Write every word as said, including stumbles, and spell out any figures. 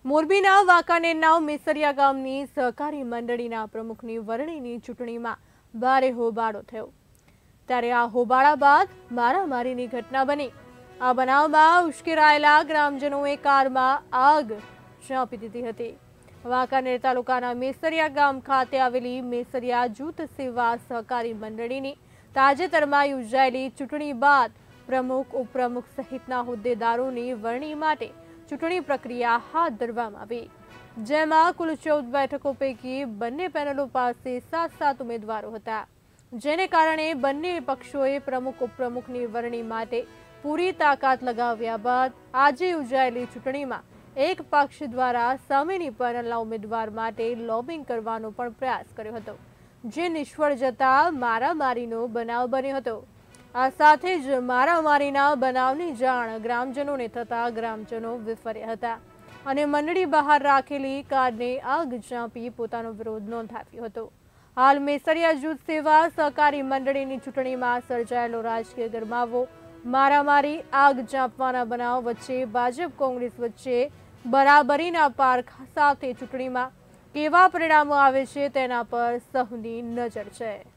મોરબીના વાંકાનેરના મેસરિયા ગામની સહકારી મંડળીના પ્રમુખની વરણીની ચૂંટણીમાં ભારે હોબાળો થયો। ત્યારે આ હોબાળા બાદ મારામારીની ઘટના બની। આ બનાવમાં ઉશ્કેરાયેલા ગ્રામજનોએ કારમાં આગ ચાંપી દીધી હતી। વાંકાનેર તાલુકાના મેસરિયા ગામ ખાતે આવેલી મેસરિયા જૂથ સેવા સહકારી મંડળીની તાજેતરમાં યોજાયેલી ચૂંટણી બાદ પ્રમુખ ઉપપ્રમુખ સહિતના હોદ્દેદારોની વરણી માટે ચૂંટણી પ્રક્રિયા હાથ ધરવામાં આવી, જેમાં કુલ ચૌદ બેઠકો પૈકી બંને પેનલો પાસે સાત સાત ઉમેદવારો હતા, જેને કારણે બંને પક્ષોએ પ્રમુખ ઉપપ્રમુખની વરણી માટે પૂરી તાકાત લગાવ્યા બાદ આજે યોજાયેલી ચૂંટણીમાં એક પક્ષ દ્વારા સામેની પેનલના ઉમેદવાર માટે લોબિંગ કરવાનો પણ પ્રયાસ કર્યો હતો, જે નિષ્ફળ જતા મારામારીનો બનાવ બન્યો હતો। આ સાથે જ મારામારીના બનાવની જાણ ગ્રામજનોને થતા ગ્રામજનો વિફર્યા હતા અને મંડળી બહાર રાખેલી કારને આગ ચાંપી પોતાનો વિરોધ નોંધાવ્યો હતો। હાલ મેસરિયા જૂથ સેવા સહકારી મંડળીની ચૂંટણીમાં સર્જાયેલો રાજકીય ગરમાવો, મારામારી, આગ ચાંપવાના બનાવ વચ્ચે ભાજપ કોંગ્રેસ વચ્ચે બરાબરીના પારખા સાથે ચૂંટણીમાં કેવા પરિણામો આવે છે તેના પર સૌની નજર છે।